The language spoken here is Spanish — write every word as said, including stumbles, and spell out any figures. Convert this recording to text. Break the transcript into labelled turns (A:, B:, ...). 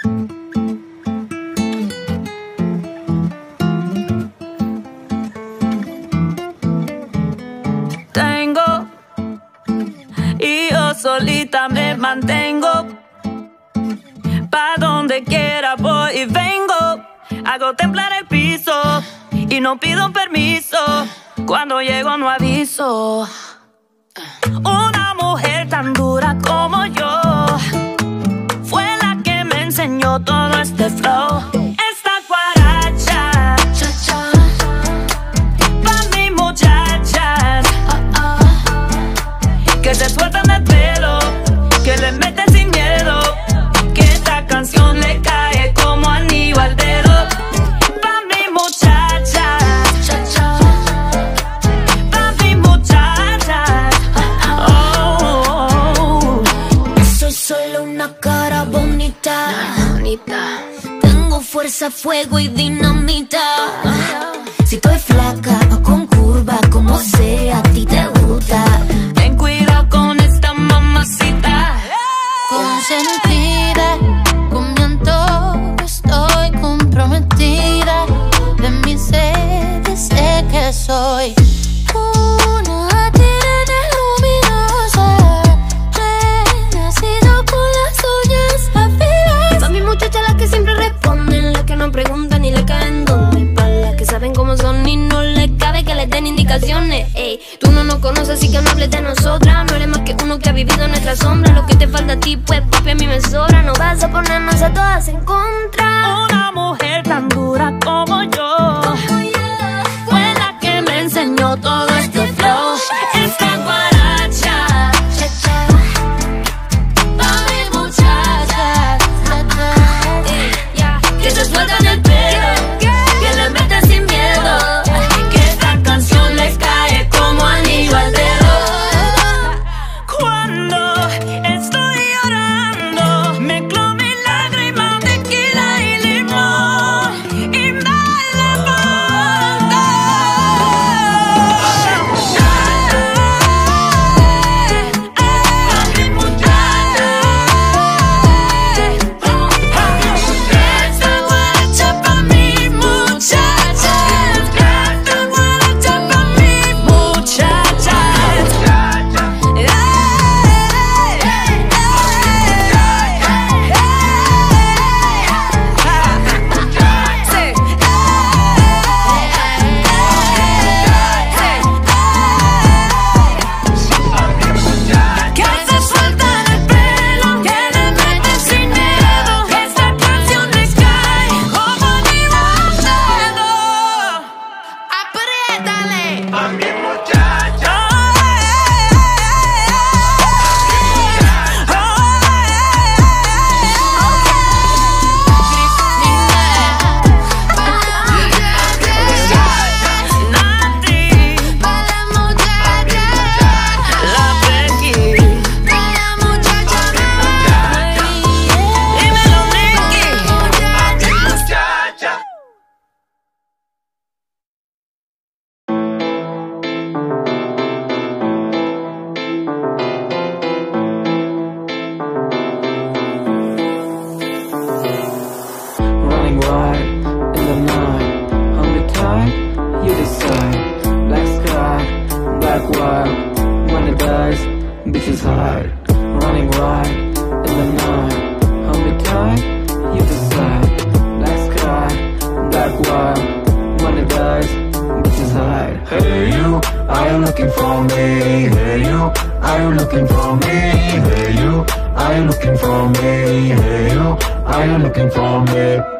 A: Tengo y yo solita me mantengo. Pa' donde quiera voy y vengo. Hago temblar el piso y no pido permiso. Cuando llego no aviso. Una mujer tan dura como yo fue la que me enseñó todo este flow. Esta guaracha, cha, cha, pa' mis muchachas, oh, oh, que se sueltan el pelo, que le meten sin miedo, que esta canción le cae como anillo al dedo. Pa' mis muchachas, cha, cha, pa' mis muchachas, oh, oh, oh.
B: Soy solo una cara bonita, bonita. Tengo fuerza, fuego y dinamita. Si estoy flaca o con curva, como sea, a ti te gusta.
A: Ten cuidado con esta mamacita.
B: Consentida, con mi antojo estoy comprometida. De mi sed sé que soy una tirana luminosa, renacida con las uñas afiladas. Pa' mi muchacha las que siempre responden, las que no preguntan ni le caen dónde. Pa' las que saben cómo son y no les cabe que les den indicaciones. Ey, tú no nos conoces así que no hables de nosotras. No eres más que uno que ha vivido en nuestra sombra. Lo que te falta a ti pues papi a mí me sobra. No vas a ponernos a todas en contra.
A: Una mujer tan dura como yo fue la que me enseñó todo este flow. Esta guaracha,
B: Cha, cha,
A: pa' mis muchachas,
B: cha, cha.
A: ey, yeah, que se sueltan el pelo, que le meten sin miedo, que esta canción les cae como anillo al dedo. Cuando estoy llorando, mezclo mis lágrimas, tequila y limón y me levanto. Pa' mis muchachas, esta guaracha pa' mis muchachas, esta guaracha pa' mis muchachas. Que se sueltan el pelo, que le meten sin miedo, que esta canción les cae como anillo al dedo. ¡Apriétale! ¡A mi muchacha!
C: Running wide in the night, hungry tight, you decide. Black sky, black wire, when it dies, bitches hide. Running wide in the night, hungry tight, you decide. Black sky, black wire, when it dies, bitches hide. Hey you, are you looking for me? Hey you, are you looking for me? Hey you, are you looking for me? Hey you, are you looking for me?